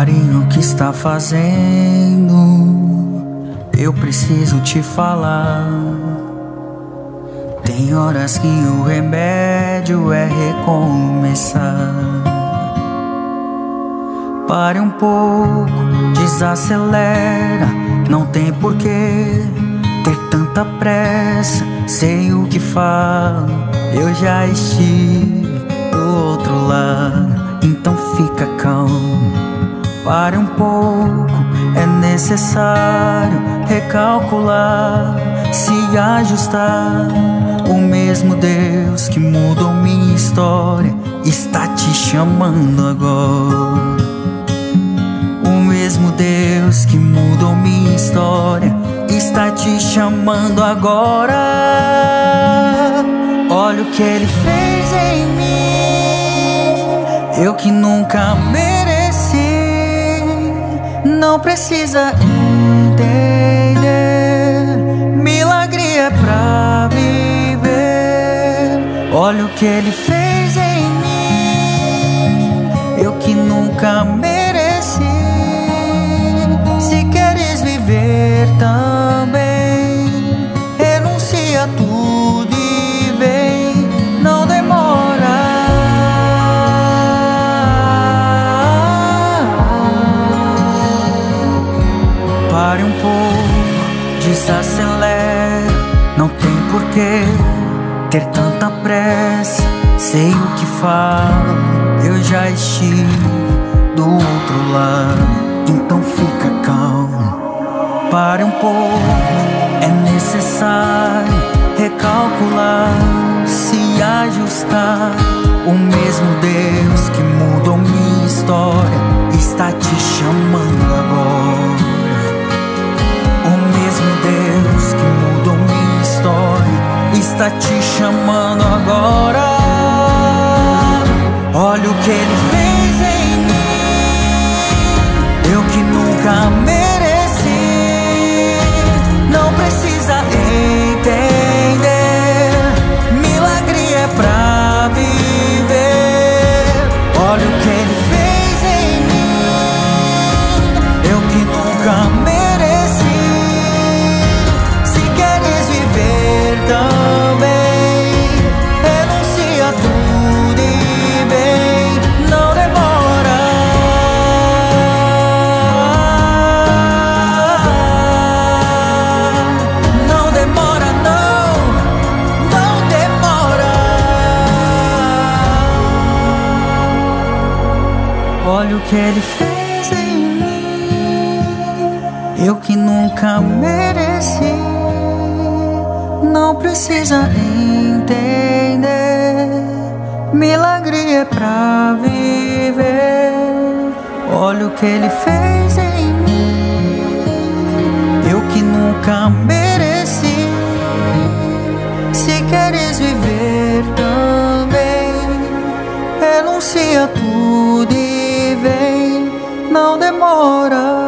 Carinho, o que está fazendo? Eu preciso te falar. Tem horas que o remédio é recomeçar. Pare um pouco, desacelera. Não tem porquê ter tanta pressa. Sei o que falo, eu já estive do outro lado. Então fica calmo, pare um pouco. É necessário recalcular, se ajustar. O mesmo Deus que mudou minha história está te chamando agora. O mesmo Deus que mudou minha história está te chamando agora. Olha o que Ele fez em mim, eu que nunca mereci. Não precisa entender, milagre é pra viver. Olha o que Ele fez em mim, eu que nunca mereci. Se queres viver também, renuncia tudo e vem, não demora. Pare um pouco, desacelera. Não tem porquê ter tanta pressa. Sei o que falo, eu já estive do outro lado. Então fica calmo, pare um pouco. É necessário recalcular, se ajustar. O mesmo Deus que mudou minha história está te chamando agora. O mesmo Deus que mudou minha história está te chamando agora. Olha o que Ele fez em mim, eu que nunca mereci. Não precisa entender, milagre é pra viver. Olha o que Ele fez em mim, eu que nunca mereci. Se queres viver também, renuncia tudo e vem, não demora. Não demora, não, não demora. Olha o que Ele fez em mim, eu que nunca mereci. Não precisa entender, milagre é pra viver. Olha o que Ele fez em mim, eu que nunca mereci. Se queres viver também, renuncia tudo e vem, não demora.